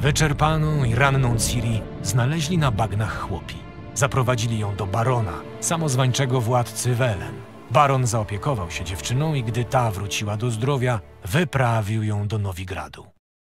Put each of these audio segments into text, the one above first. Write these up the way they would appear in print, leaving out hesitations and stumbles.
Wyczerpaną i ranną Ciri znaleźli na bagnach chłopi. Zaprowadzili ją do barona, samozwańczego władcy Welen. Baron zaopiekował się dziewczyną i gdy ta wróciła do zdrowia, wyprawił ją do Nowigradu.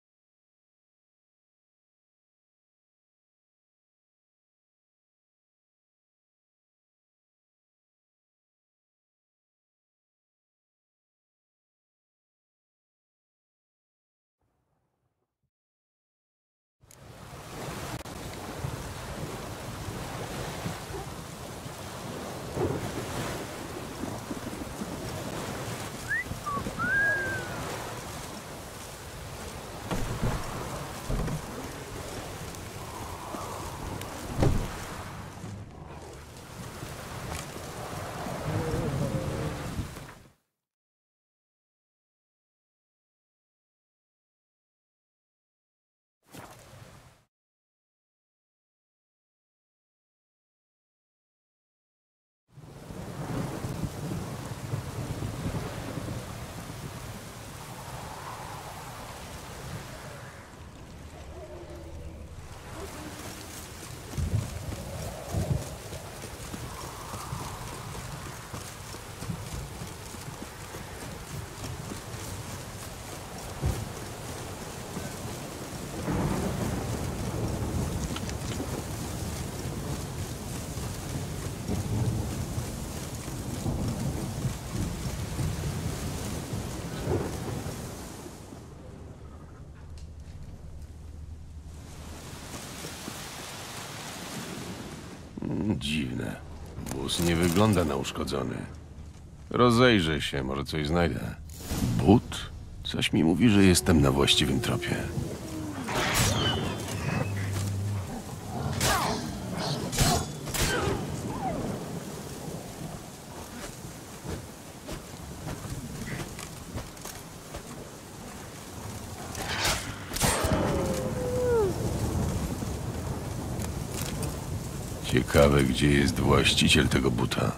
Dziwne. Wóz nie wygląda na uszkodzony. Rozejrzę się, może coś znajdę. But? Coś mi mówi, że jestem na właściwym tropie. Ciekawe, gdzie jest właściciel tego buta.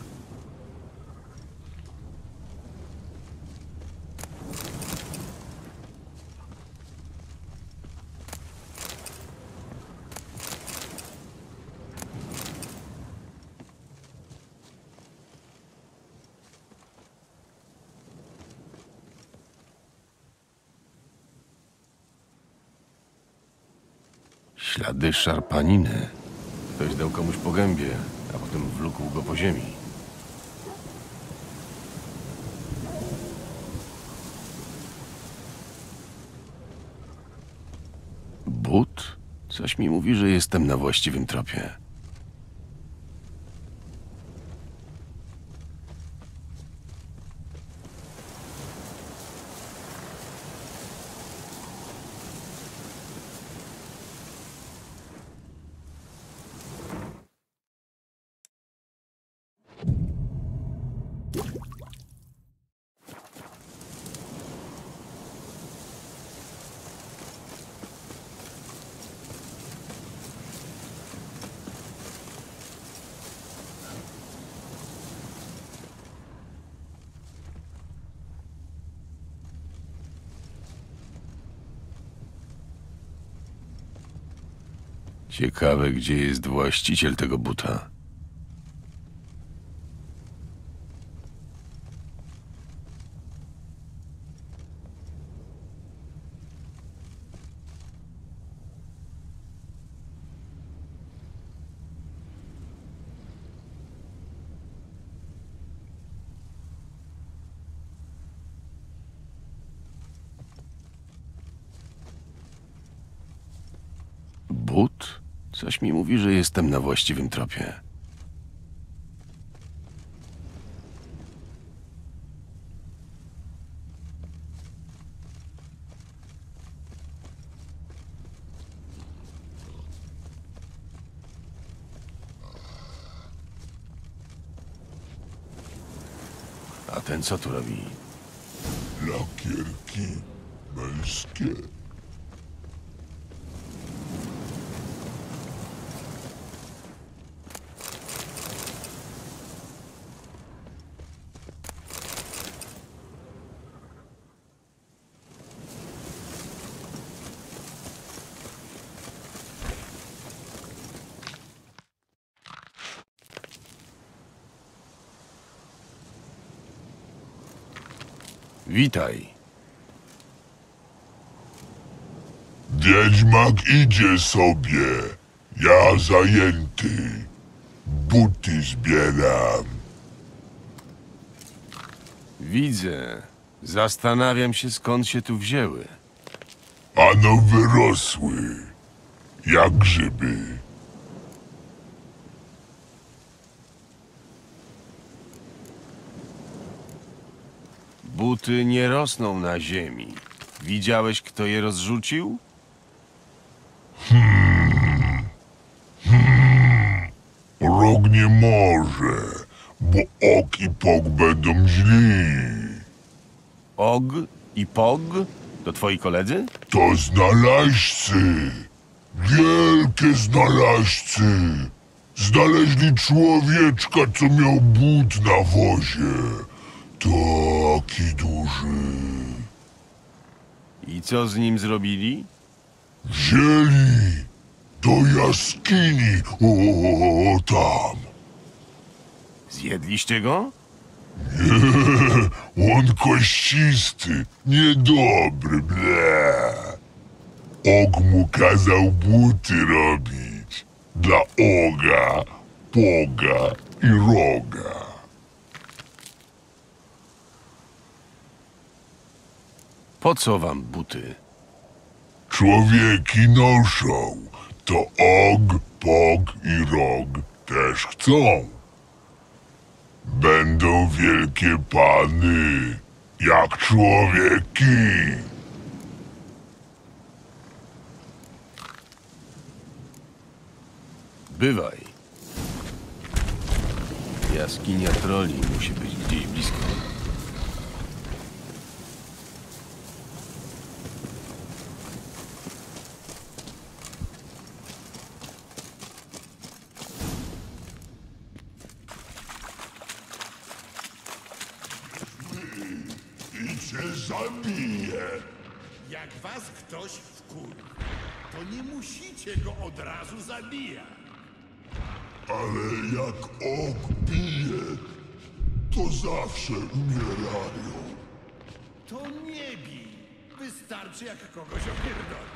Ślady szarpaniny. Ktoś dał komuś po gębie, a potem wlókł go po ziemi. But? Coś mi mówi, że jestem na właściwym tropie. Ciekawe, gdzie jest właściciel tego buta. But? Coś mi mówi, że jestem na właściwym tropie. A ten co tu robi? Lakierki męskie. Witaj. Wiedźmak idzie sobie. Ja zajęty. Buty zbieram. Widzę. Zastanawiam się, skąd się tu wzięły. Ano wyrosły. Jak grzyby. Buty nie rosną na ziemi. Widziałeś, kto je rozrzucił? Rok nie może, bo ok i pok będą źli. Og i Pog? To twoi koledzy? To znalazcy. Wielkie znalazcy. Znaleźli człowieczka, co miał but na wozie. Taki duży. I co z nim zrobili? Wzięli do jaskini. O, tam. Zjedliście go? On kościsty, niedobry, ble. Og mu kazał buty robić. Dla Oga, Poga i Roga. Po co wam buty? Człowieki noszą. To Og, Pog i Rog też chcą. Będą wielkie pany, jak człowieki. Bywaj. Jaskinia troli musi być gdzieś blisko. I cię zabije. Jak was ktoś wkurwi, to nie musicie go od razu zabijać. Ale jak Og pije, to zawsze umierają. To nie bij. Wystarczy, jak kogoś opierdoli.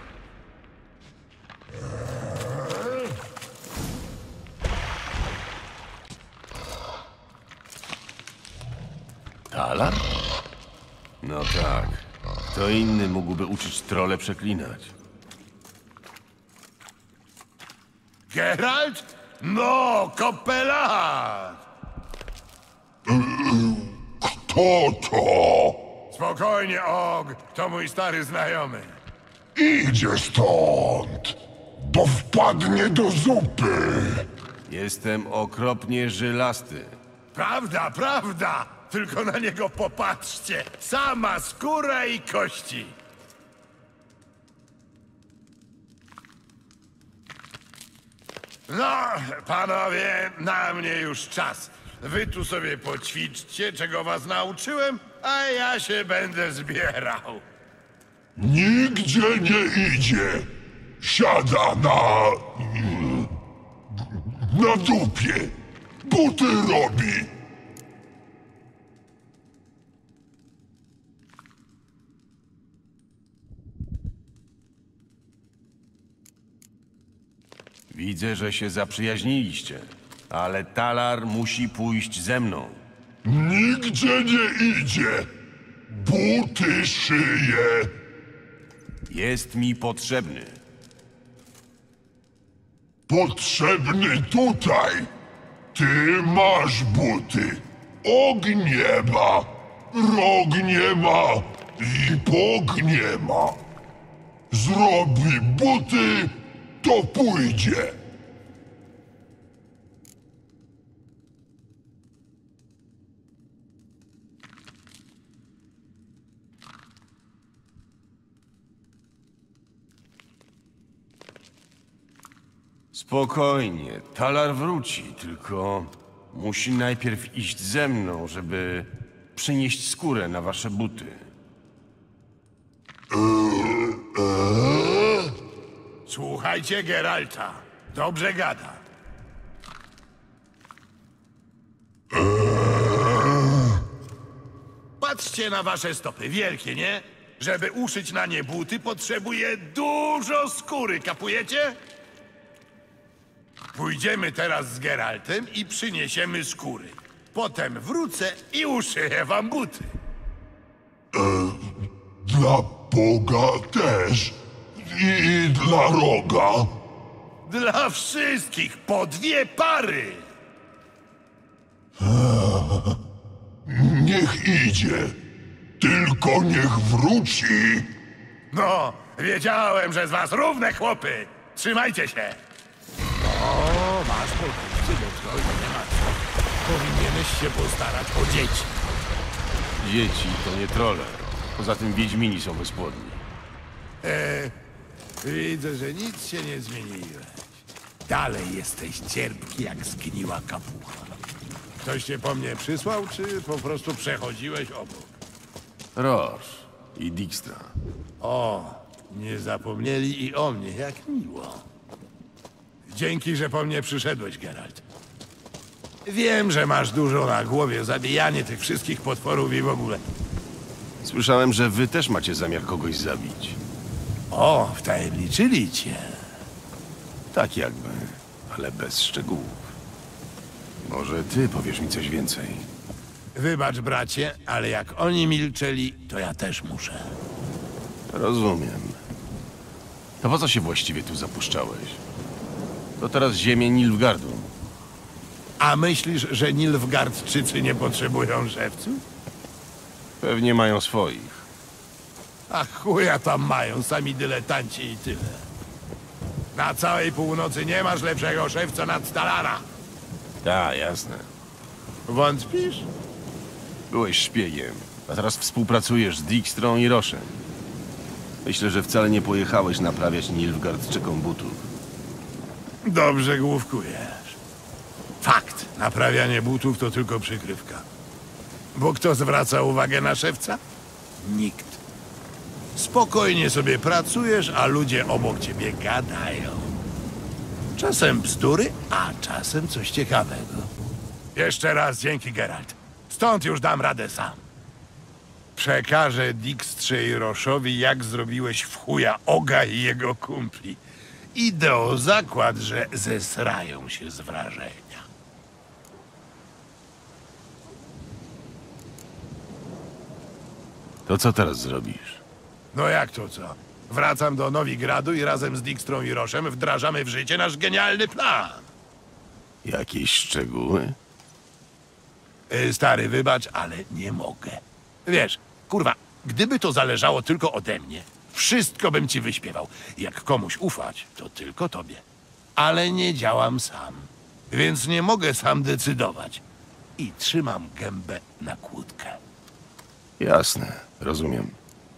Talar? No tak. Kto inny mógłby uczyć trole przeklinać? Geralt? No, kopelat! Kto to? Spokojnie, Og. To mój stary znajomy. Idzie stąd, bo wpadnie do zupy. Jestem okropnie żylasty. Prawda, prawda! Tylko na niego popatrzcie. Sama skóra i kości. No, panowie, na mnie już czas. Wy tu sobie poćwiczcie, czego was nauczyłem, a ja się będę zbierał. Nigdzie nie idzie. Siada na dupie. Buty robi. Widzę, że się zaprzyjaźniliście, ale Talar musi pójść ze mną. Nigdzie nie idzie. Buty szyje. Jest mi potrzebny. Potrzebny tutaj. Ty masz buty. Og nie ma. Rog nie ma. I Pog nie ma. Zrobi buty, to pójdzie. Spokojnie, Talar wróci, tylko musi najpierw iść ze mną, żeby przynieść skórę na wasze buty. Słuchajcie Geralta. Dobrze gada. Patrzcie na wasze stopy, wielkie, nie? Żeby uszyć na nie buty, potrzebuję dużo skóry, kapujecie? Pójdziemy teraz z Geraltem i przyniesiemy skóry. Potem wrócę i uszyję wam buty. Dla Boga też. I dla Roga. Dla wszystkich po 2 pary. Niech idzie. Tylko niech wróci. No, wiedziałem, że z was równe chłopy. Trzymajcie się. O, masz podejście do zbroi, nie ma co. Powinieneś się postarać o dzieci. Dzieci to nie trolle. Poza tym wiedźmini są bezpłodni. Widzę, że nic się nie zmieniłeś. Dalej jesteś cierpki jak zgniła kapucha. Ktoś cię po mnie przysłał, czy po prostu przechodziłeś obok? Roż i Dijkstra. O, nie zapomnieli i o mnie, jak miło. Dzięki, że po mnie przyszedłeś, Geralt. Wiem, że masz dużo na głowie, zabijanie tych wszystkich potworów i w ogóle. Słyszałem, że wy też macie zamiar kogoś zabić. O, wtajemniczyli cię. Tak jakby, ale bez szczegółów. Może ty powiesz mi coś więcej. Wybacz, bracie, ale jak oni milczeli, to ja też muszę. Rozumiem. To po co się właściwie tu zapuszczałeś? To teraz ziemię Nilfgaardu. A myślisz, że Nilfgaardczycy nie potrzebują szewców? Pewnie mają swoich. A chuja tam mają, sami dyletanci i tyle. Na całej północy nie masz lepszego szewca nad Talara. Tak, jasne. Wątpisz? Byłeś szpiegiem, a teraz współpracujesz z Dijkstrą i Roszem. Myślę, że wcale nie pojechałeś naprawiać Nilfgaardczykom butów. Dobrze główkujesz. Fakt, naprawianie butów to tylko przykrywka. Bo kto zwraca uwagę na szewca? Nikt. Spokojnie sobie pracujesz, a ludzie obok ciebie gadają. Czasem bzdury, a czasem coś ciekawego. Jeszcze raz dzięki, Geralt. Stąd już dam radę sam. Przekażę Dijkstrze i Roszowi, jak zrobiłeś w chuja Oga i jego kumpli. Idę o zakład, że zesrają się z wrażenia. To co teraz zrobisz? No jak to co? Wracam do Nowigradu i razem z Dijkstrą i Roszem wdrażamy w życie nasz genialny plan. Jakieś szczegóły? Stary, wybacz, ale nie mogę. Wiesz, kurwa, gdyby to zależało tylko ode mnie, wszystko bym ci wyśpiewał. Jak komuś ufać, to tylko tobie. Ale nie działam sam, więc nie mogę sam decydować. I trzymam gębę na kłódkę. Jasne, rozumiem.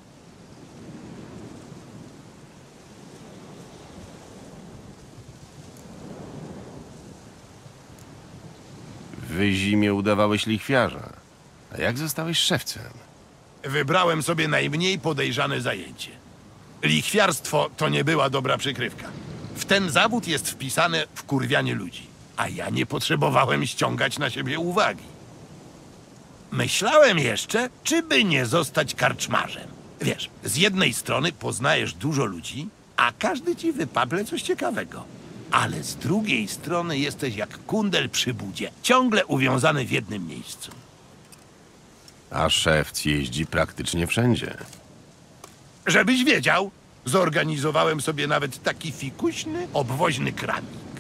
W zimie udawałeś lichwiarza. A jak zostałeś szewcem? Wybrałem sobie najmniej podejrzane zajęcie. Lichwiarstwo to nie była dobra przykrywka. W ten zawód jest wpisane wkurwianie ludzi, a ja nie potrzebowałem ściągać na siebie uwagi. Myślałem jeszcze, czy by nie zostać karczmarzem. Wiesz, z jednej strony poznajesz dużo ludzi, a każdy ci wypable coś ciekawego. Ale z drugiej strony jesteś jak kundel przy budzie, ciągle uwiązany w jednym miejscu. A szewc jeździ praktycznie wszędzie. Żebyś wiedział, zorganizowałem sobie nawet taki fikuśny, obwoźny kramik.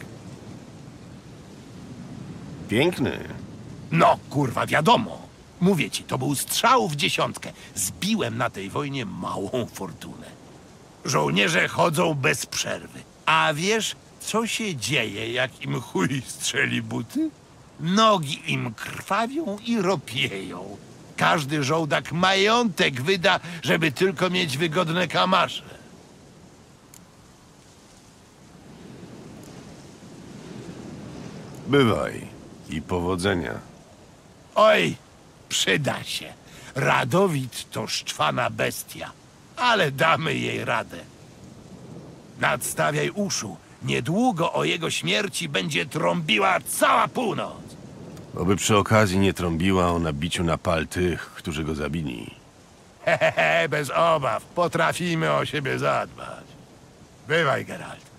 Piękny. No, kurwa, wiadomo. Mówię ci, to był strzał w 10. Zbiłem na tej wojnie małą fortunę. Żołnierze chodzą bez przerwy. A wiesz, co się dzieje, jak im chuj strzeli buty? Nogi im krwawią i ropieją. Każdy żołdak majątek wyda, żeby tylko mieć wygodne kamasze. Bywaj i powodzenia. Oj, przyda się. Radowid to szczwana bestia, ale damy jej radę. Nadstawiaj uszu. Niedługo o jego śmierci będzie trąbiła cała północ. Oby przy okazji nie trąbiła o nabiciu na pal tych, którzy go zabili. Hehehe, bez obaw. Potrafimy o siebie zadbać. Bywaj, Geralt.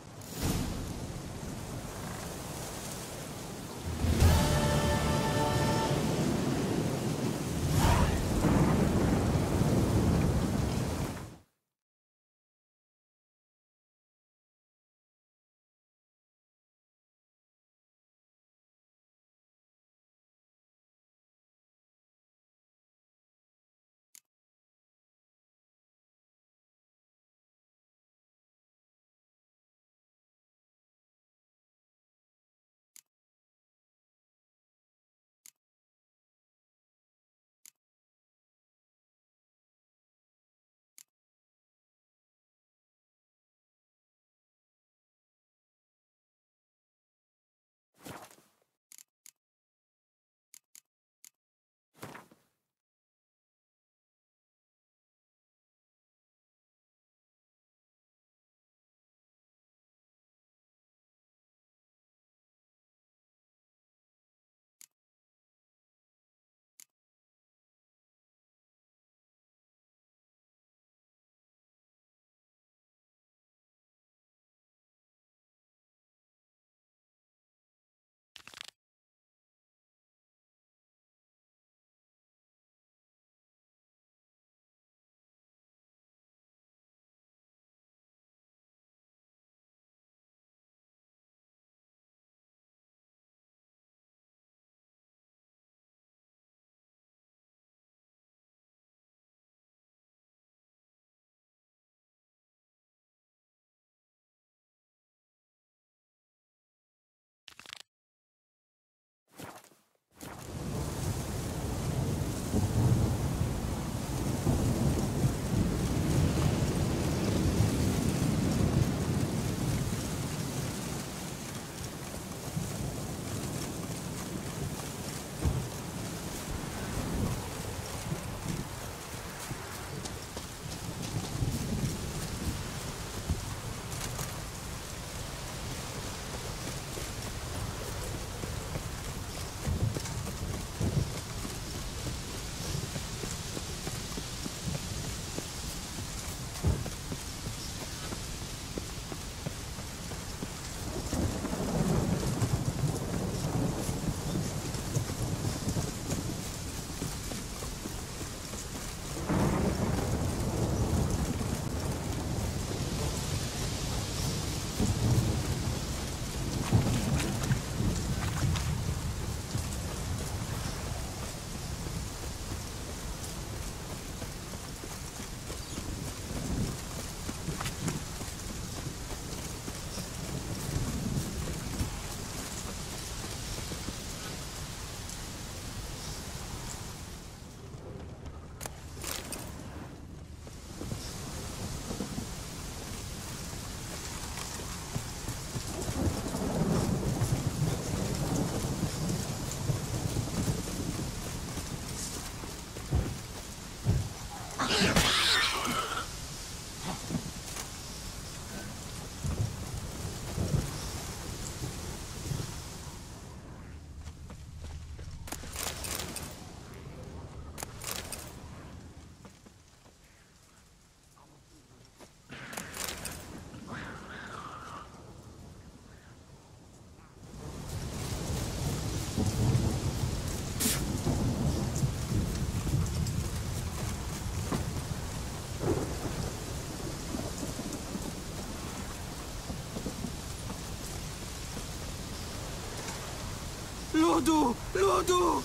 Ludu! Ludu!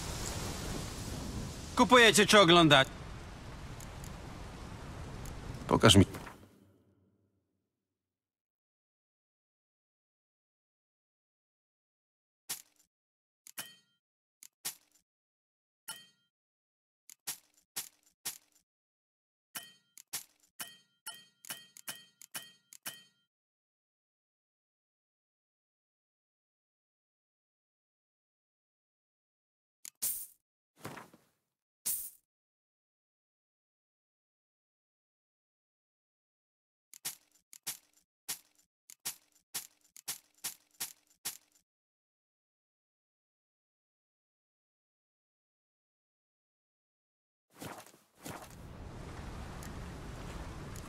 Kupujecie czy oglądacie? Pokaż mi.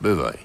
Bywaj.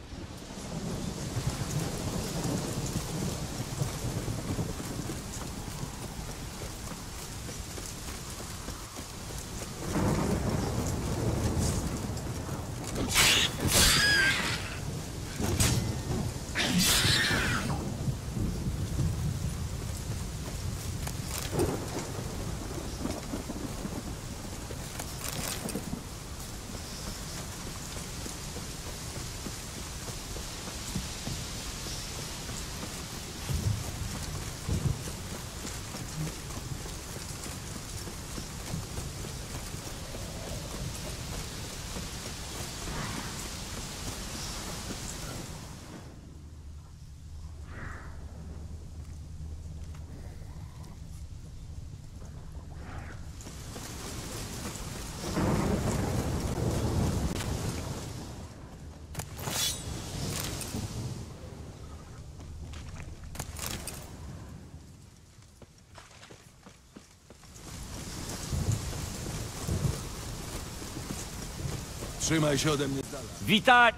Trzymaj się ode mnie z dala. Witaj!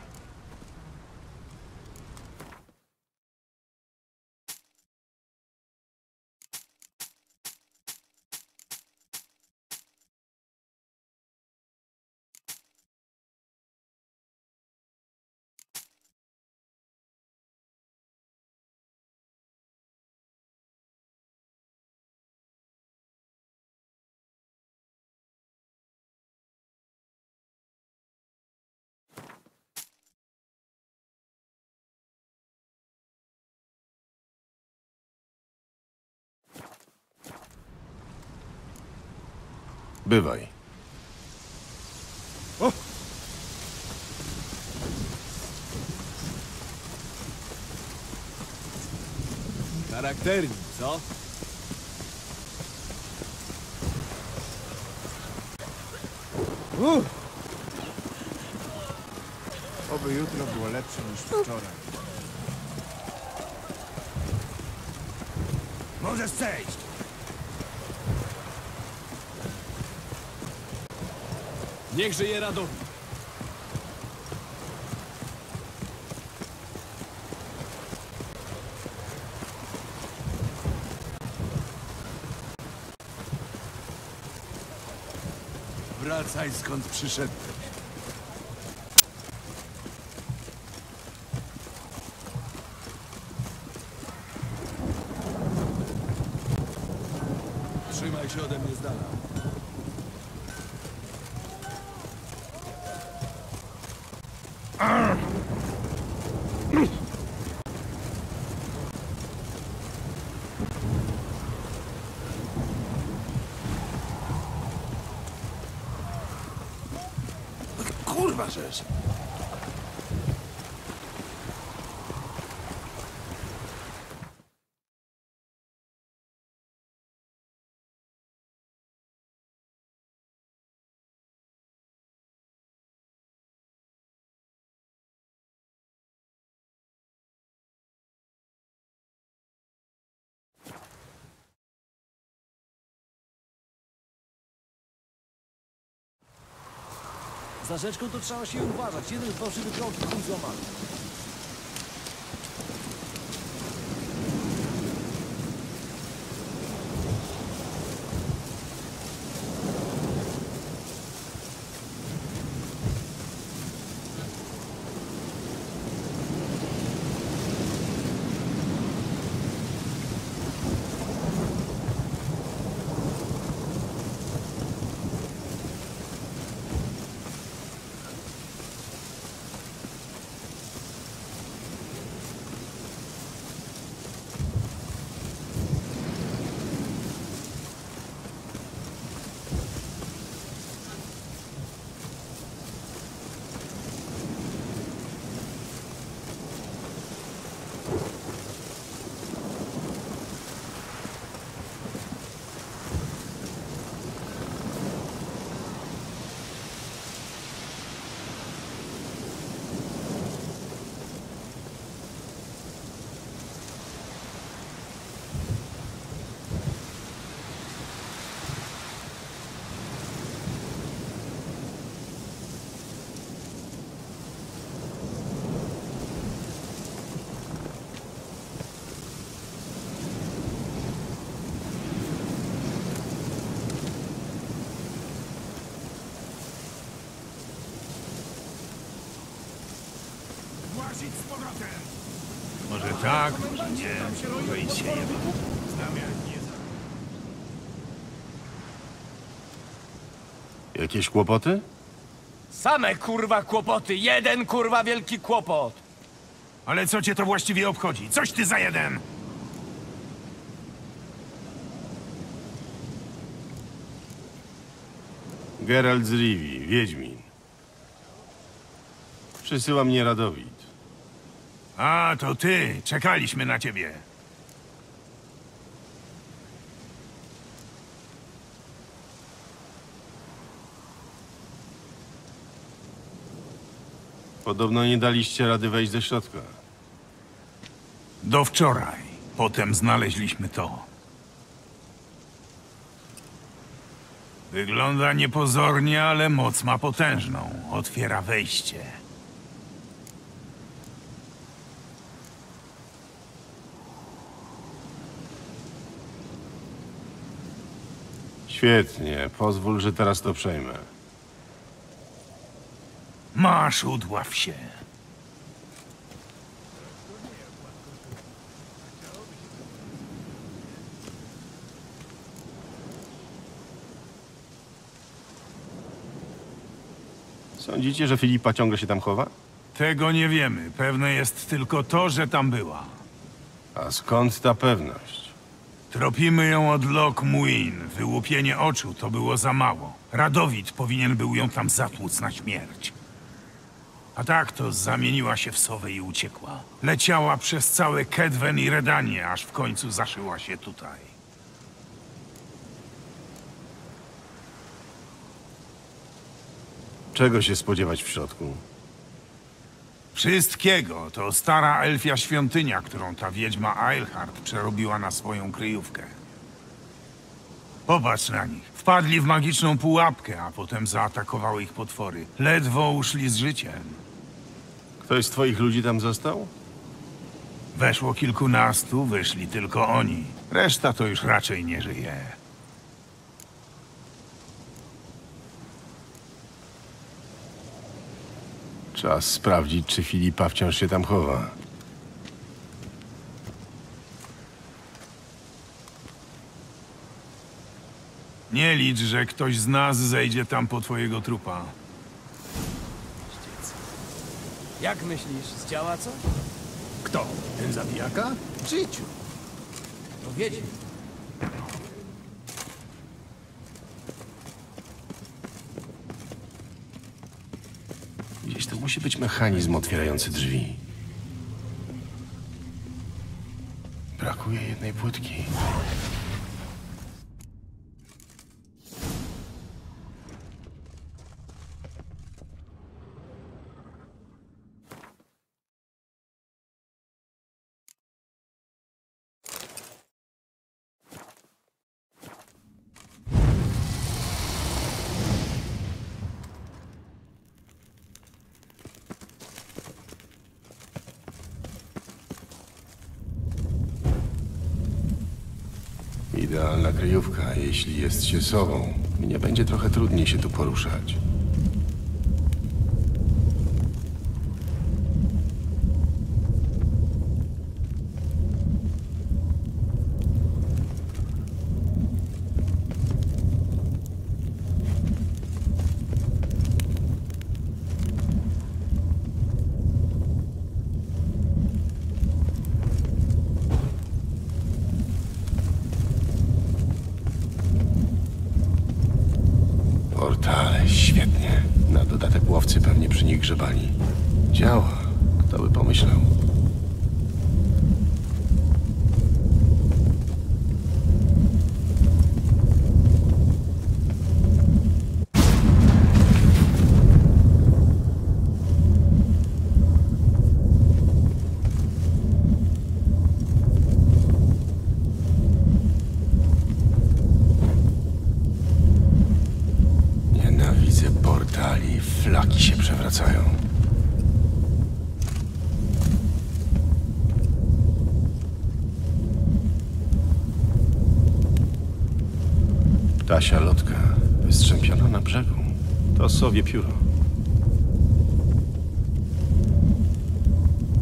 Bywaj. Charakternik, co? Oby jutro było lepsze niż wczoraj. Możesz przejść! Niech żyje Radowi. Wracaj skąd przyszedłeś. Trzymaj się ode mnie z dala. Kurwa rzecz! Za rzeczką to trzeba się uważać. Jeden fałszywy krok i chuj złamany. Może tak, może nie. Może i się nie Jakieś kłopoty? Same kurwa kłopoty, jeden kurwa wielki kłopot. Ale co cię to właściwie obchodzi? Coś ty za jeden! Geralt z Rivii, Wiedźmin. Przysyła mnie Radowid. A, to ty. Czekaliśmy na ciebie. Podobno nie daliście rady wejść do środka. Do wczoraj. Potem znaleźliśmy to. Wygląda niepozornie, ale moc ma potężną. Otwiera wejście. Świetnie, pozwól, że teraz to przejmę. Masz, udław się. Sądzicie, że Filipa ciągle się tam chowa? Tego nie wiemy. Pewne jest tylko to, że tam była. A skąd ta pewność? Tropimy ją od Loch Muin. Wyłupienie oczu to było za mało. Radowid powinien był ją tam zatłuc na śmierć. A tak to zamieniła się w sowę i uciekła. Leciała przez całe Kedwen i Redanię, aż w końcu zaszyła się tutaj. Czego się spodziewać w środku? Wszystkiego. To stara elfia świątynia, którą ta wiedźma Eilhart przerobiła na swoją kryjówkę. Popatrz na nich. Wpadli w magiczną pułapkę, a potem zaatakowały ich potwory. Ledwo uszli z życiem. Ktoś z twoich ludzi tam został? Weszło kilkunastu, wyszli tylko oni. Reszta to już raczej nie żyje. Czas sprawdzić, czy Filipa wciąż się tam chowa. Nie licz, że ktoś z nas zejdzie tam po twojego trupa. Jak myślisz, zdziała co? Kto? Ten zabijaka? Życiu. No wiedźmy. Gdzieś to musi być mechanizm otwierający drzwi. Brakuje jednej płytki. Idealna kryjówka, jeśli jest się sobą. Mnie będzie trochę trudniej się tu poruszać. Portale, świetnie. Na dodatek łowcy pewnie przy nich grzebali. Działa. Kto by pomyślał? Nienawidzę portali, flaki się przewracają. Ptasia lotka, wystrzępiona na brzegu. To sowie pióro.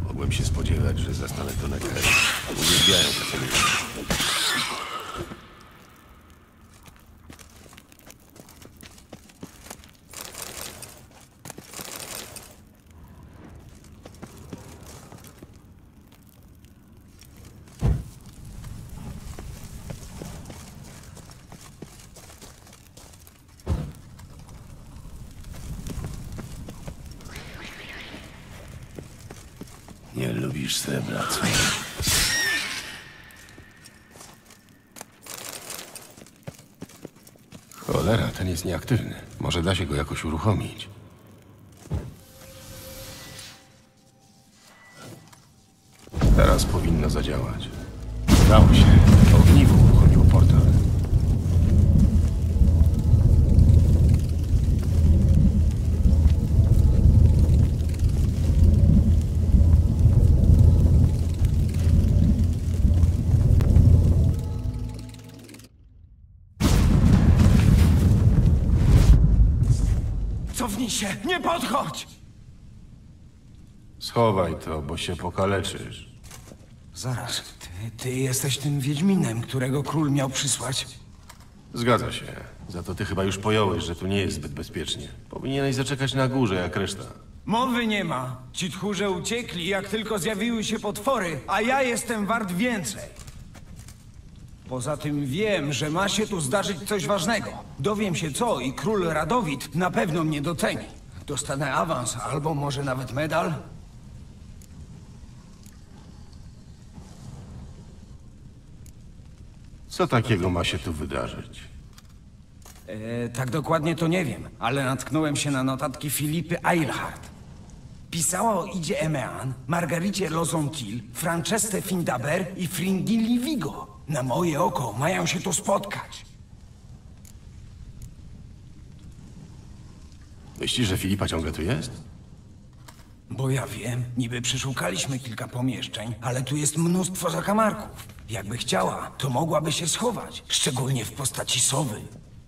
Mogłem się spodziewać, że zastanę to na kraju. Uwielbiają czasami. Nie lubisz srebra, co? Cholera, ten jest nieaktywny. Może da się go jakoś uruchomić. Teraz powinno zadziałać. Udało się. Ogniwo uruchomiło portal. Cofnij się! Nie podchodź! Schowaj to, bo się pokaleczysz. Zaraz, ty jesteś tym Wiedźminem, którego król miał przysłać? Zgadza się. Za to ty chyba już pojąłeś, że tu nie jest zbyt bezpiecznie. Powinieneś zaczekać na górze, jak reszta. Mowy nie ma. Ci tchórze uciekli, jak tylko zjawiły się potwory, a ja jestem wart więcej. Poza tym wiem, że ma się tu zdarzyć coś ważnego. Dowiem się co i król Radowid na pewno mnie doceni. Dostanę awans, albo może nawet medal. Co takiego ma się tu wydarzyć? Tak dokładnie to nie wiem, ale natknąłem się na notatki Filipy Eilhart. Pisała o Idzie Emean, Margaricie Lozontil, Francesce Findaber i Fringilli Vigo. Na moje oko mają się tu spotkać. Myślisz, że Filipa ciągle tu jest? Bo ja wiem, niby przeszukaliśmy kilka pomieszczeń, ale tu jest mnóstwo zakamarków. Jakby chciała, to mogłaby się schować, szczególnie w postaci sowy.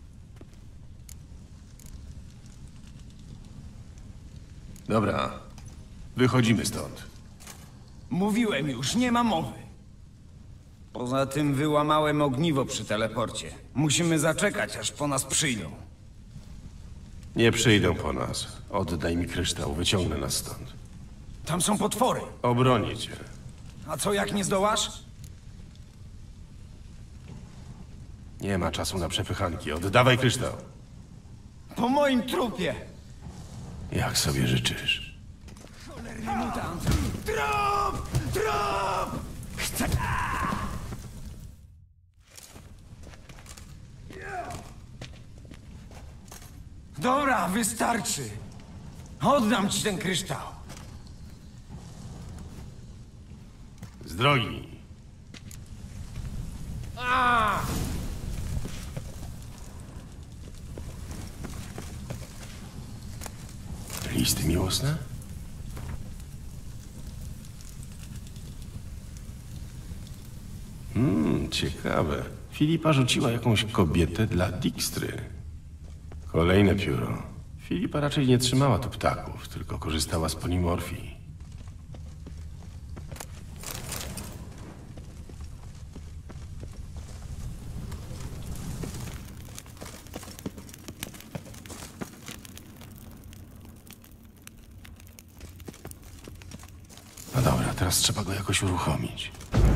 Dobra, wychodzimy stąd. Mówiłem już, nie ma mowy. Poza tym wyłamałem ogniwo przy teleporcie. Musimy zaczekać, aż po nas przyjdą. Nie przyjdą po nas. Oddaj mi kryształ, wyciągnę nas stąd. Tam są potwory. Obronię cię. A co jak nie zdołasz? Nie ma czasu na przepychanki. Oddawaj kryształ. Po moim trupie! Jak sobie życzysz. Cholerny mutant! Trop! Trop! Chcę... Dobra, wystarczy. Oddam ci ten kryształ. Z drogi. Listy miłosne? Ciekawe. Filipa rzuciła jakąś kobietę dla Dijkstry. Kolejne pióro. Filipa raczej nie trzymała tu ptaków, tylko korzystała z polimorfii. No dobra, teraz trzeba go jakoś uruchomić.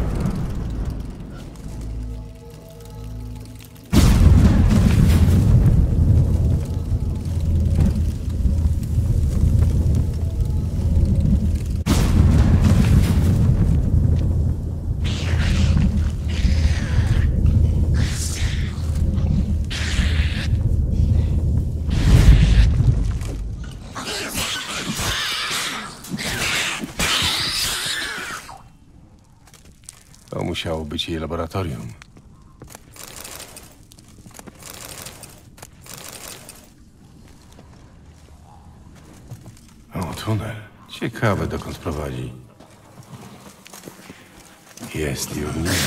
To musiało być jej laboratorium. O, tunel. Ciekawe, dokąd prowadzi. Jest i ogniwo.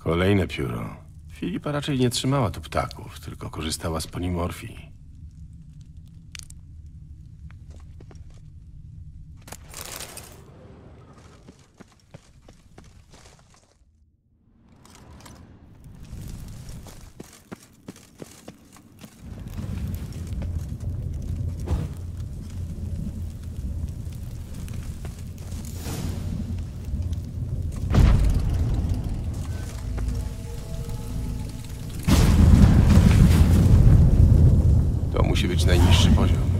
Kolejne pióro. Filipa raczej nie trzymała tu ptaków, tylko korzystała z polimorfii. To musi być najniższy poziom.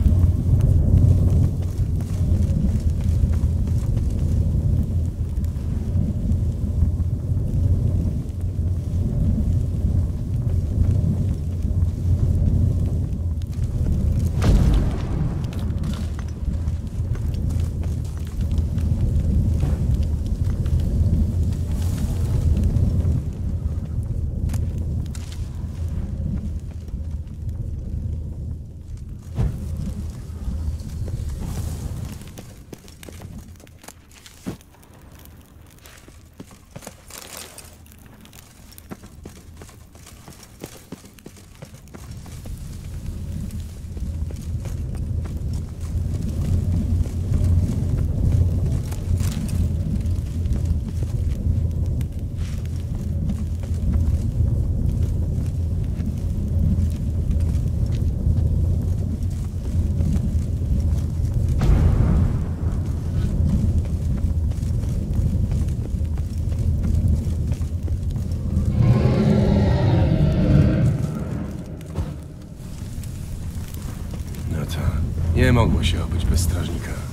No to nie mogło się obyć bez strażnika.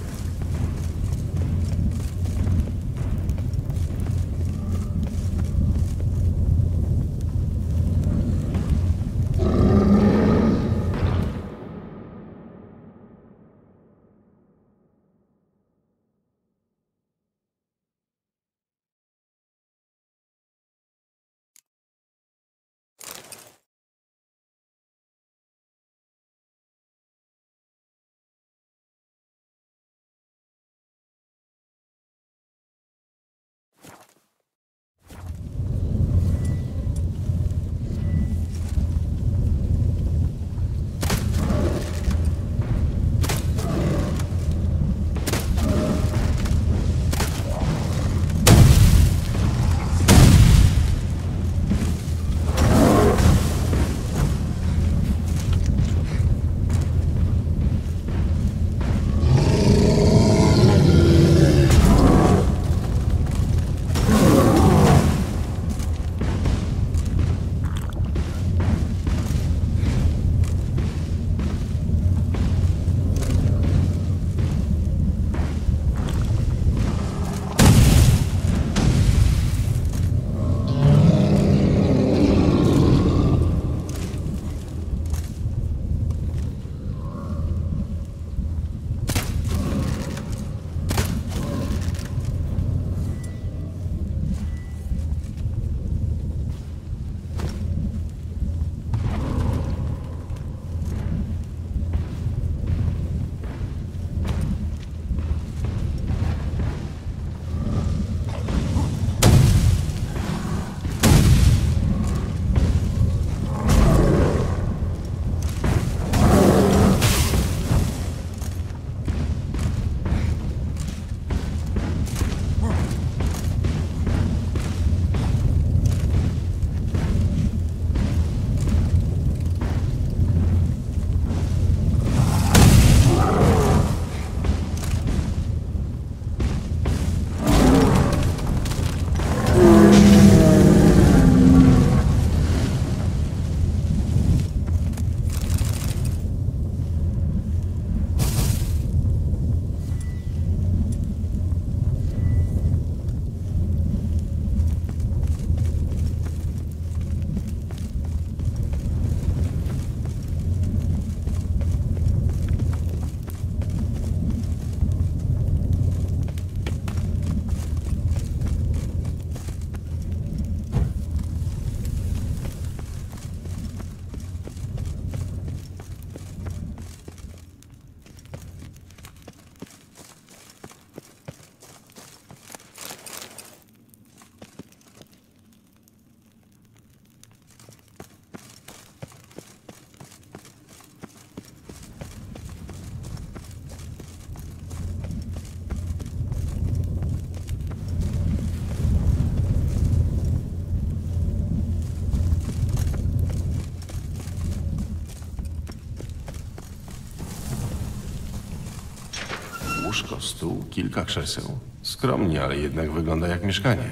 Łóżko, stół, kilka krzeseł. Skromnie, ale jednak wygląda jak mieszkanie.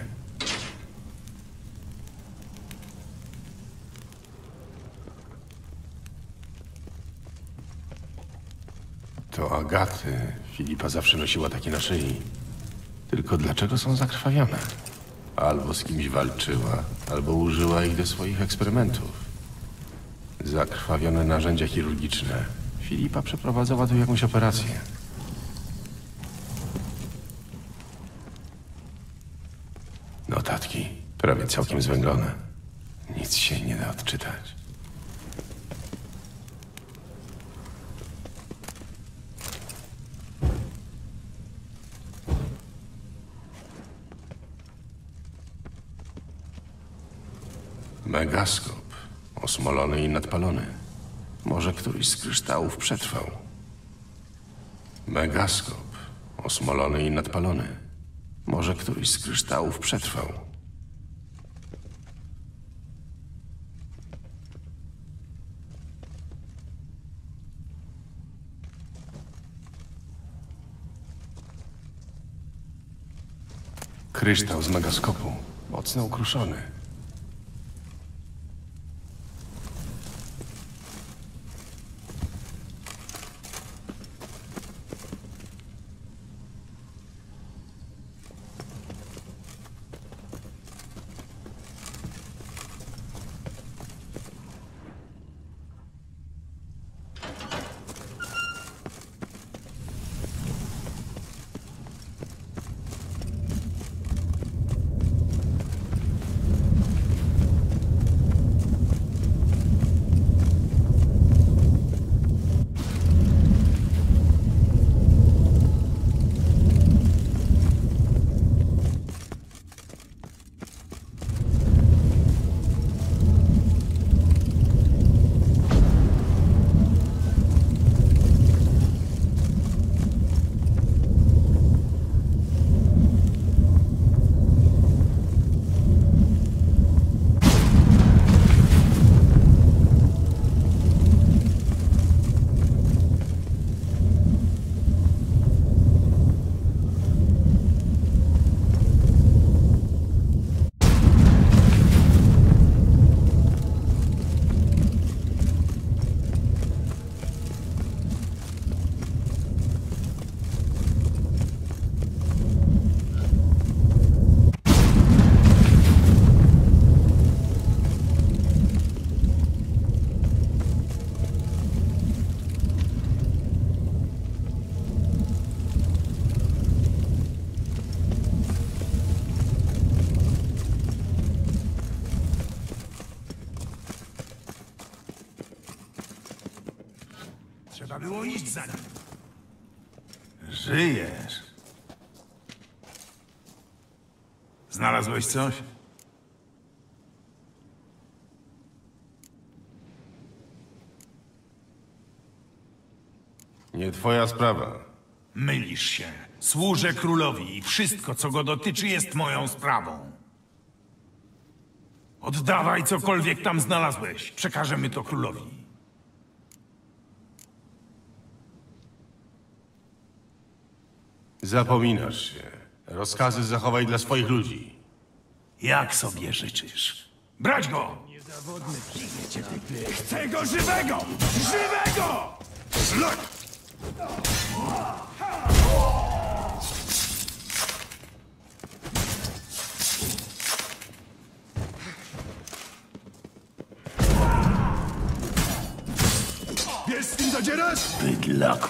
To agaty. Filipa zawsze nosiła takie na szyi. Tylko dlaczego są zakrwawione? Albo z kimś walczyła, albo użyła ich do swoich eksperymentów. Zakrwawione narzędzia chirurgiczne. Filipa przeprowadzała tu jakąś operację. Notatki. Prawie całkiem zwęglone. Nic się nie da odczytać. Megaskop. Osmolony i nadpalony. Może któryś z kryształów przetrwał. Megaskop. Osmolony i nadpalony. Może któryś z kryształów przetrwał. Kryształ z megaskopu. Mocno ukruszony. Trzeba było iść za nim. Żyjesz. Znalazłeś coś? Nie twoja sprawa. Mylisz się. Służę królowi i wszystko, co go dotyczy, jest moją sprawą. Oddawaj cokolwiek tam znalazłeś. Przekażemy to królowi. Zapominasz się. Rozkazy zachowaj dla swoich ludzi. Jak sobie życzysz? Brać go! Niezawodny przyjecie, typy. Chcę go żywego! Żywego! Szlak! Wiesz, z kim zadzierasz? Bydlaku.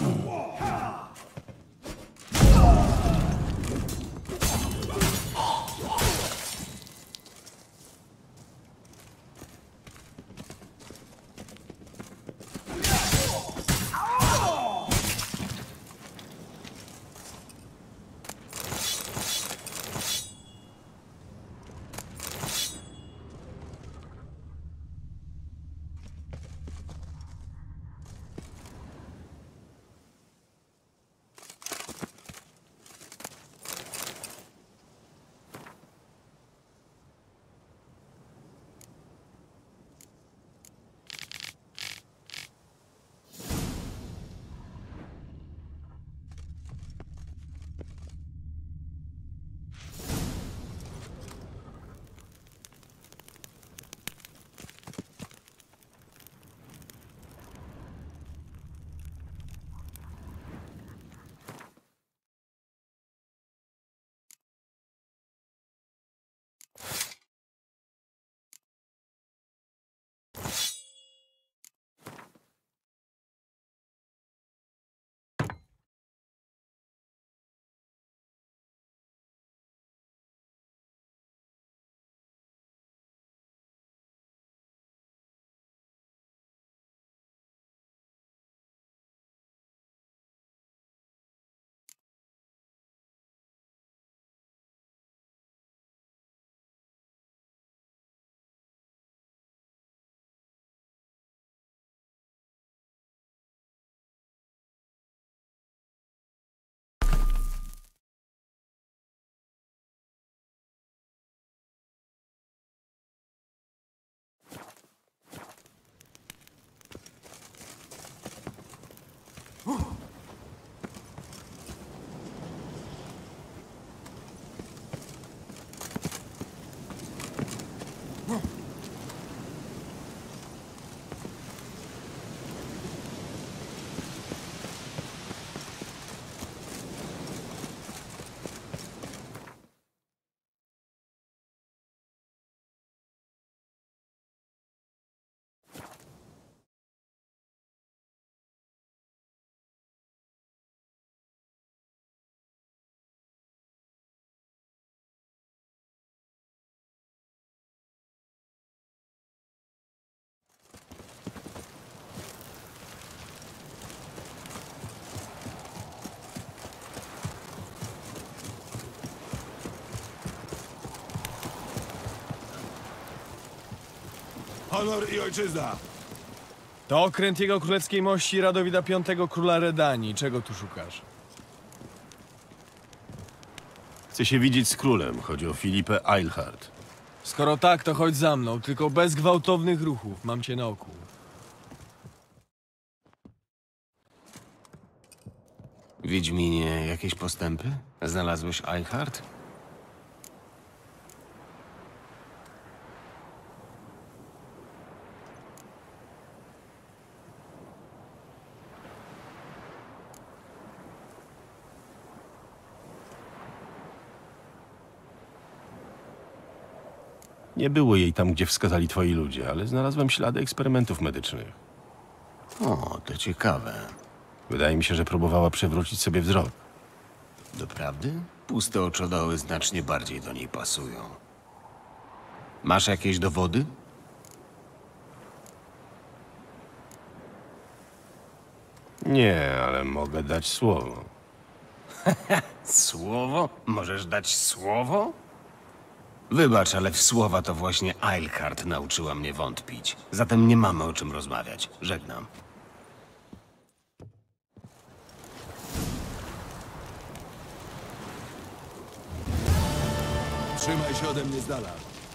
Honor i ojczyzna. To okręt jego królewskiej mości Radowida V króla Redanii. Czego tu szukasz? Chcę się widzieć z królem. Chodzi o Filipę Eilhart. Skoro tak, to chodź za mną, tylko bez gwałtownych ruchów. Mam cię na oku. Wiedźminie, jakieś postępy? Znalazłeś Eilhart? Nie było jej tam, gdzie wskazali twoi ludzie, ale znalazłem ślady eksperymentów medycznych. O, to ciekawe. Wydaje mi się, że próbowała przywrócić sobie wzrok. Doprawdy? Puste oczodoły znacznie bardziej do niej pasują. Masz jakieś dowody? Nie, ale mogę dać słowo. Słowo? Możesz dać słowo? Wybacz, ale w słowa to właśnie Eilhart nauczyła mnie wątpić. Zatem nie mamy o czym rozmawiać. Żegnam. Trzymaj się ode mnie z dala.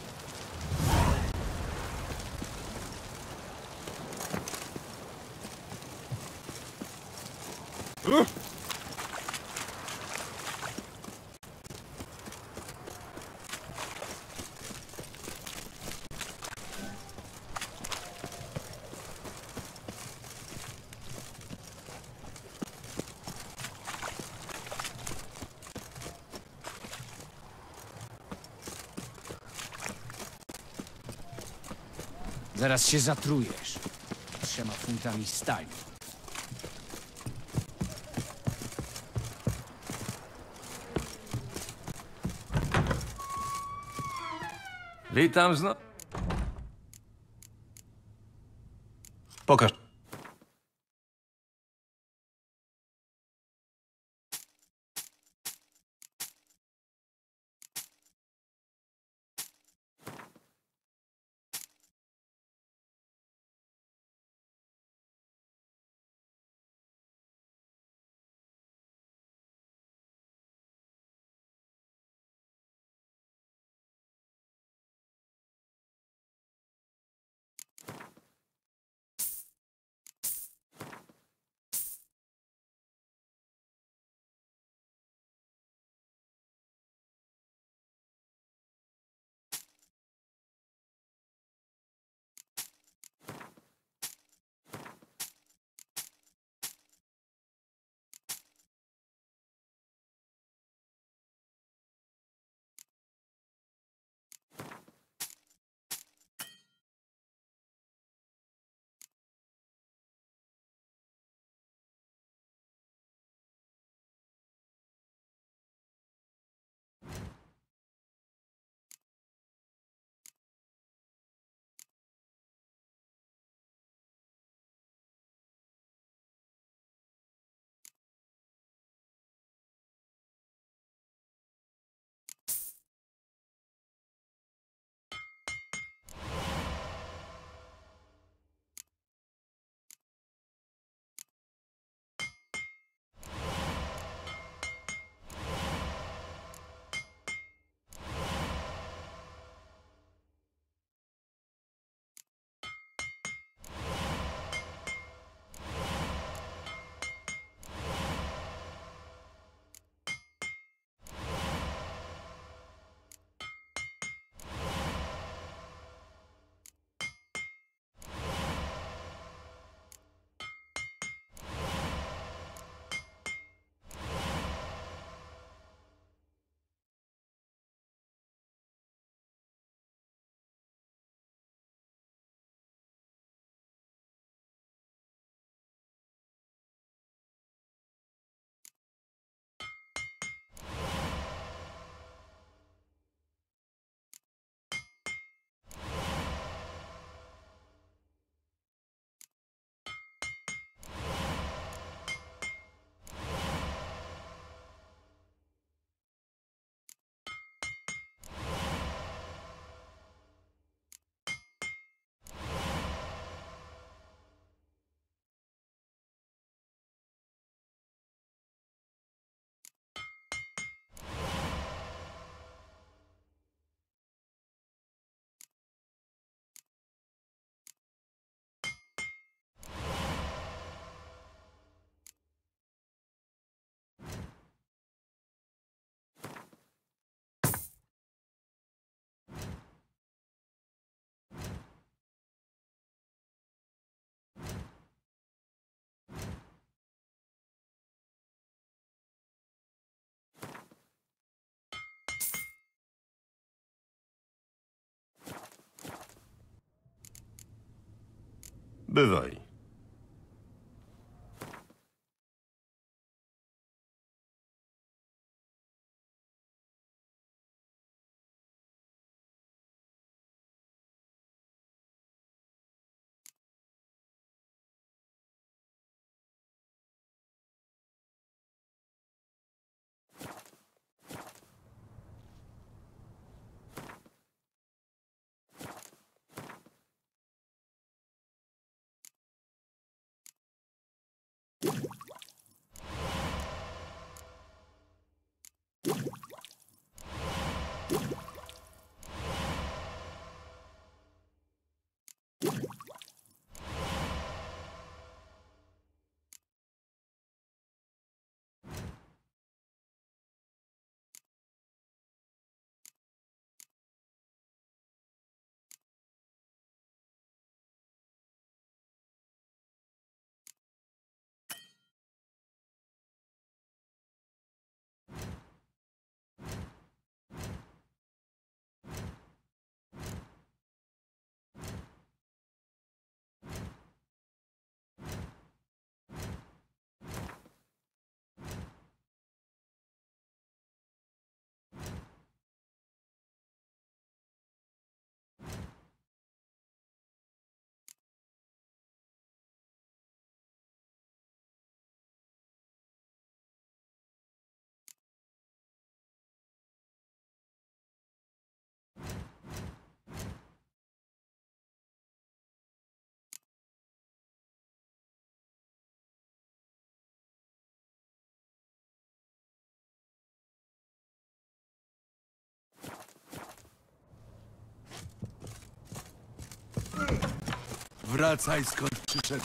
Zaraz się zatrujesz. 3 funtami stali. Witam znowu. Pokaż. Bywaj. Wracaj skąd przyszedłeś.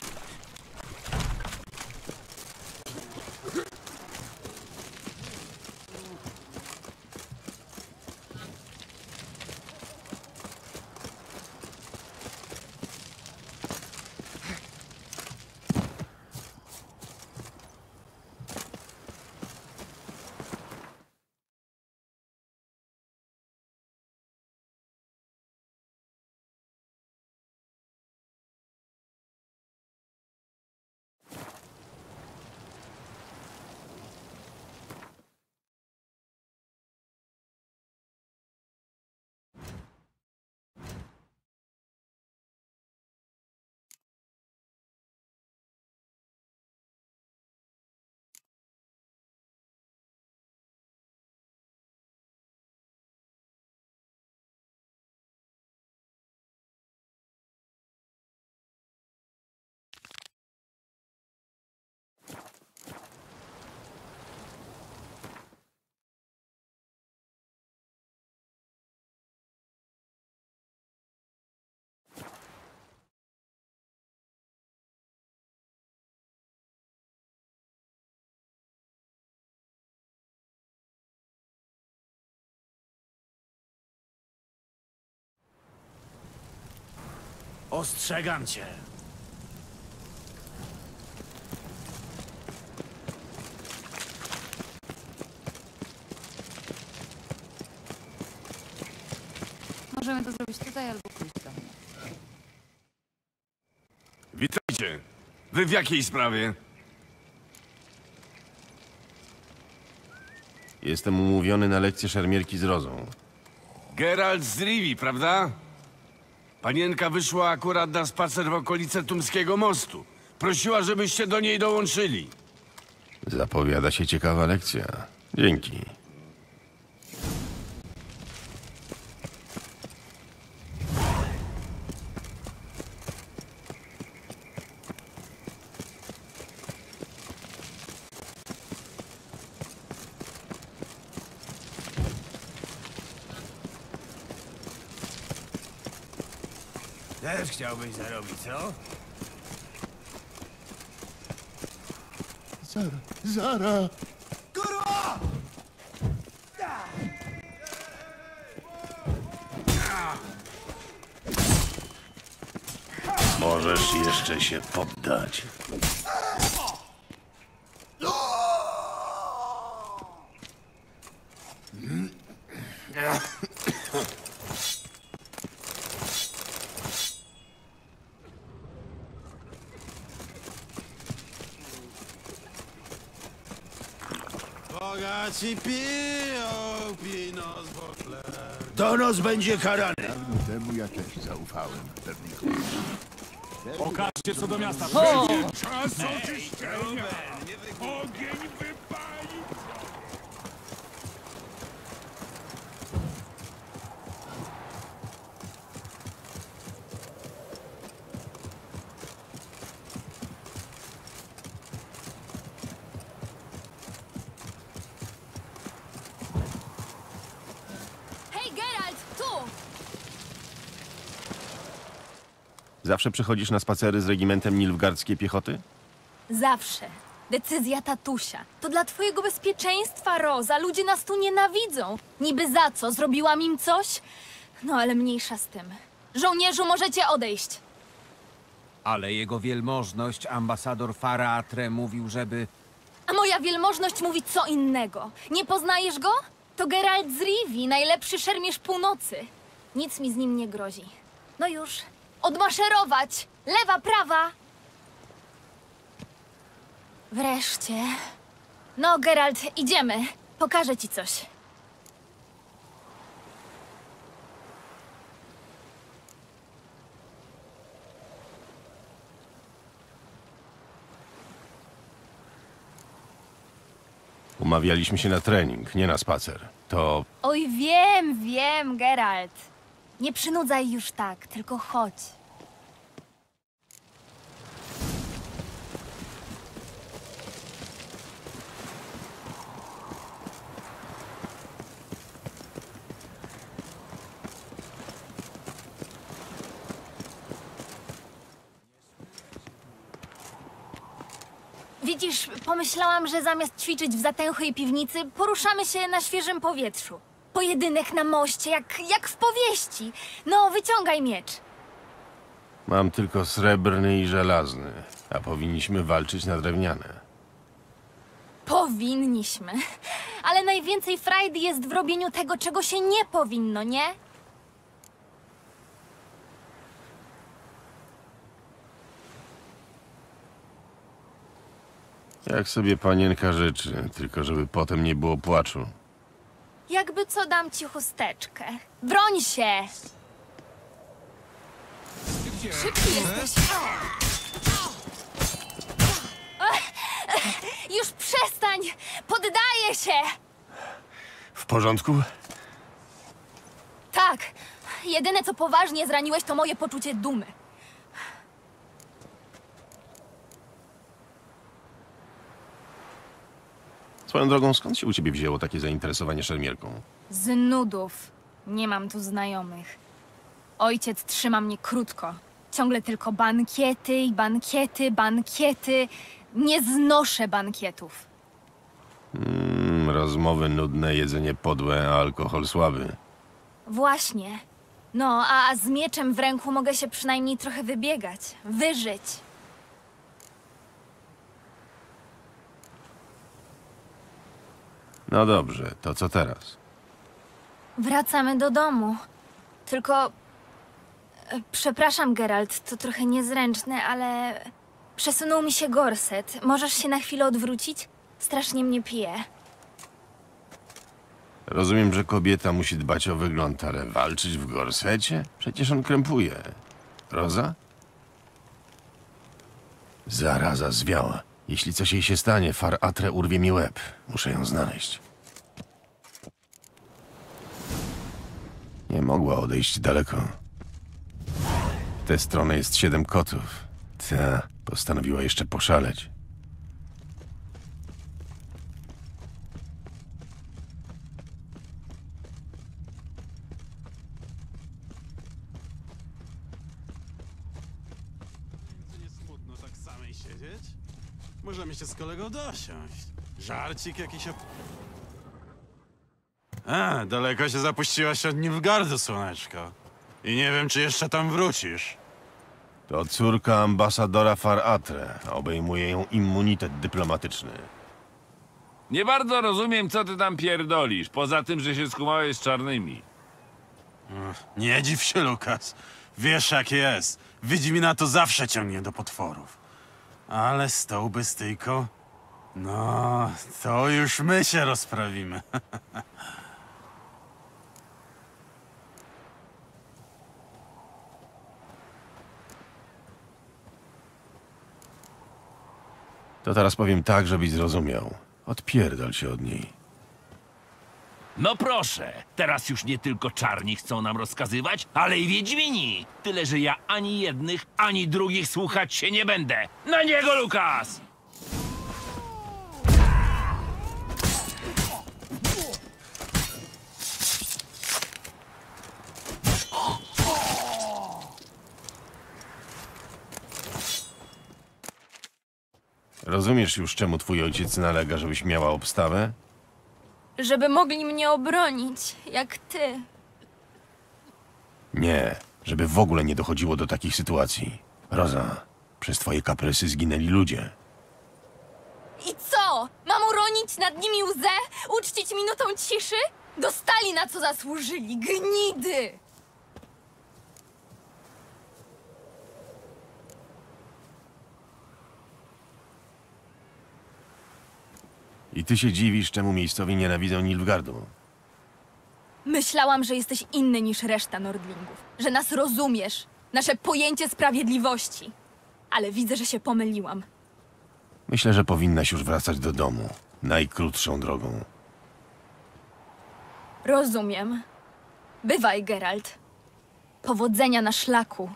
Ostrzegam cię. Możemy to zrobić tutaj albo pójść do mnie. Witajcie. Wy w jakiej sprawie? Jestem umówiony na lekcję szermierki z Rozą. Geralt z Rivi, prawda? Panienka wyszła akurat na spacer w okolice Tumskiego Mostu. Prosiła, żebyście do niej dołączyli. Zapowiada się ciekawa lekcja. Dzięki. Też chciałbyś zarobić, co? Zara! Kurwa! Możesz jeszcze się poddać. Bogaci piją, pino z botler. Donos będzie karany. Temu ja też zaufałem pewnie. Pokażcie, co do miasta. Czas oczyszczenia! Ogień wypali! Hej, Geralt, tu! Zawsze przychodzisz na spacery z regimentem nilfgaardzkiej piechoty? Zawsze. Decyzja tatusia. To dla twojego bezpieczeństwa, Roza. Ludzie nas tu nienawidzą. Niby za co? Zrobiłam im coś? No ale mniejsza z tym. Żołnierzu, możecie odejść. Ale jego wielmożność, ambasador Faratre, mówił, żeby... A moja wielmożność mówi co innego. Nie poznajesz go? To Geralt z Rivii, najlepszy szermierz północy. Nic mi z nim nie grozi. No już. Odmaszerować! Lewa, prawa! Wreszcie. No, Geralt, idziemy. Pokażę ci coś. Umawialiśmy się na trening, nie na spacer. To Oj, wiem, Geralt. Nie przynudzaj już tak, tylko chodź. Widzisz, pomyślałam, że zamiast ćwiczyć w zatęchłej piwnicy, poruszamy się na świeżym powietrzu. Pojedynek na moście, jak w powieści. No, wyciągaj miecz. mam tylko srebrny i żelazny, a powinniśmy walczyć na drewniane. Powinniśmy. Ale najwięcej frajdy jest w robieniu tego, czego się nie powinno, nie? Jak sobie panienka życzy, tylko żeby potem nie było płaczu. Jakby co, dam ci chusteczkę. Broń się! Szybki jesteś. Już przestań! Poddaję się! W porządku? Tak. Jedyne, co poważnie zraniłeś, to moje poczucie dumy. Swoją drogą, skąd się u ciebie wzięło takie zainteresowanie szermierką? Z nudów. Nie mam tu znajomych. Ojciec trzyma mnie krótko. Ciągle tylko bankiety i bankiety, bankiety. Nie znoszę bankietów. Rozmowy nudne, jedzenie podłe, a alkohol słaby. Właśnie. No, a z mieczem w ręku mogę się przynajmniej trochę wybiegać, wyżyć. No dobrze, to co teraz? Wracamy do domu. Tylko... Przepraszam, Geralt, to trochę niezręczne, ale... Przesunął mi się gorset. Możesz się na chwilę odwrócić? Strasznie mnie pije. Rozumiem, że kobieta musi dbać o wygląd, ale walczyć w gorsecie? Przecież on krępuje. Roza? Zaraza zwiała. Jeśli coś jej się stanie, Faratre urwie mi łeb. Muszę ją znaleźć. Nie mogła odejść daleko. W tę stronę jest 7 kotów. Ta postanowiła jeszcze poszaleć. Nie smutno tak samej siedzieć? Możemy się z kolegą dosiąść. Żarcik jakiś daleko się zapuściłaś od Nilfgaardu, słoneczko. I nie wiem, czy jeszcze tam wrócisz. To córka ambasadora Faratre. Obejmuje ją immunitet dyplomatyczny. Nie bardzo rozumiem, co ty tam pierdolisz, poza tym, że się skumałeś z czarnymi. Nie dziw się, Lukas. Wiesz, jak jest. Wiedźmina to zawsze ciągnie do potworów. Ale z tą bestyjką No, to już my się rozprawimy. To teraz powiem tak, żebyś zrozumiał. Odpierdol się od niej. No proszę, teraz już nie tylko czarni chcą nam rozkazywać, ale i wiedźmini. Tyle, że ja ani jednych, ani drugich słuchać się nie będę. Na niego, Lukas! Rozumiesz już, czemu twój ojciec nalega, żebyś miała obstawę? Żeby mogli mnie obronić, jak ty. Nie, żeby w ogóle nie dochodziło do takich sytuacji. Roza, przez twoje kaprysy zginęli ludzie. I co? Mam uronić nad nimi łzę? Uczcić minutą ciszy? Dostali na co zasłużyli, gnidy! I ty się dziwisz, czemu miejscowi nienawidzą Nilfgaardu. Myślałam, że jesteś inny niż reszta Nordlingów. Że nas rozumiesz. Nasze pojęcie sprawiedliwości. Ale widzę, że się pomyliłam. Myślę, że powinnaś już wracać do domu. Najkrótszą drogą. Rozumiem. Bywaj, Geralt. Powodzenia na szlaku.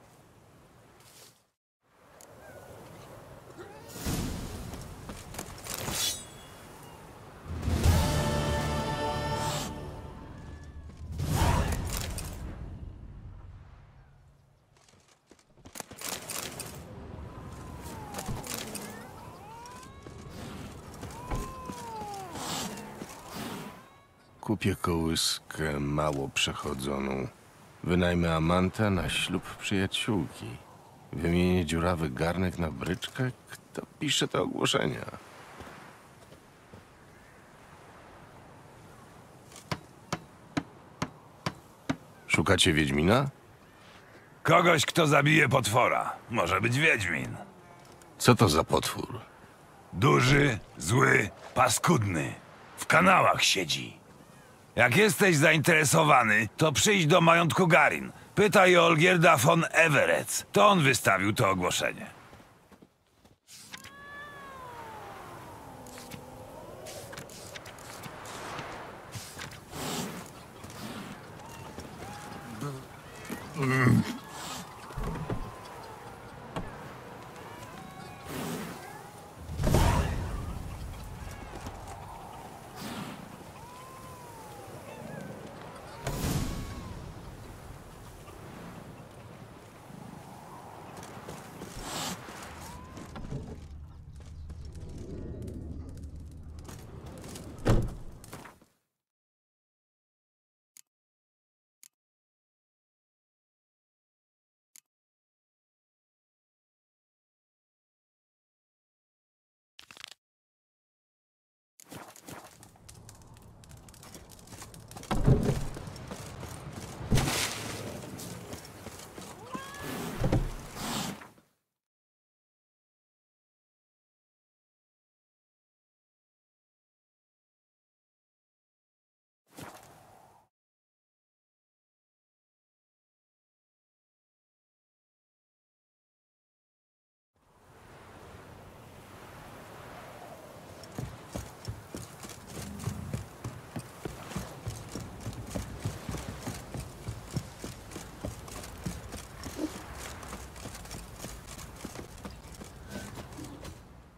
Kupię kołyskę mało przechodzoną. Wynajmę Amanta na ślub przyjaciółki. Wymienię dziurawy garnek na bryczkę. Kto pisze te ogłoszenia? Szukacie Wiedźmina? Kogoś, kto zabije potwora. Może być Wiedźmin. Co to za potwór? Duży, zły, paskudny. W kanałach siedzi. Jak jesteś zainteresowany, to przyjdź do majątku Garin. Pytaj o Olgierda von Everec. To on wystawił to ogłoszenie.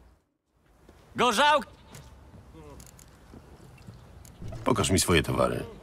Gorzałk! Pokaż mi swoje towary.